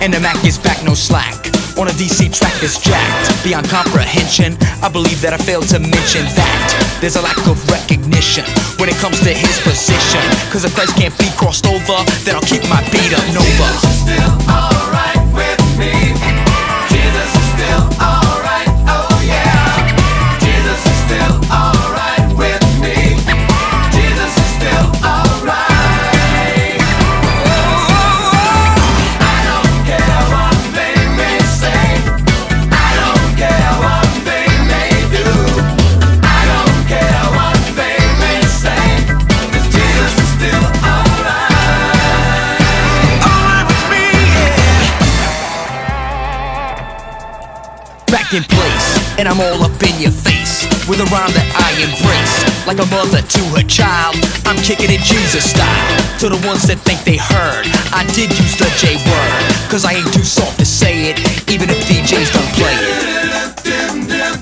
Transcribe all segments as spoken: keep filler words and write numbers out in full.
and the Mac is back, no slack. On a D C track that's jacked beyond comprehension. I believe that I failed to mention that there's a lack of recognition when it comes to his position. Cause if Christ can't be crossed over, then I'll keep my beat up Nova. Jesus is still alright with me. Jesus is still alright, oh yeah. Jesus is still alright with me. Jesus is still alright. I don't care what they may say. I don't care what they may do. I don't care what they may say. 'Cause Jesus is still alright. Alright with me, yeah. Back in place, and I'm all up in your face with a rhyme that I embrace. Like a mother to her child, I'm kicking it Jesus style. To the ones that think they heard, I did use the J word. Cause I ain't too soft to say it, even if D Js don't play it.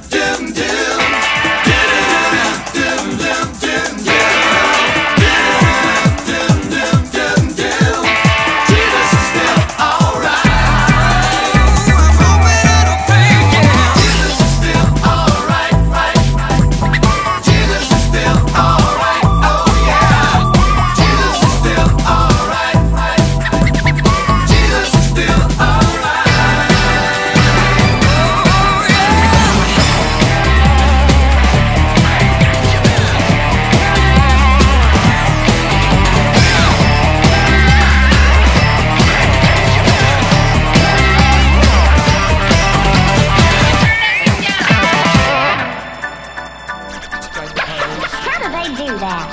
How do they do that?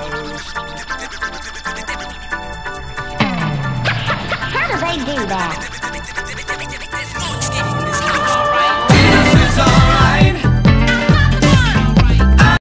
How do they do that?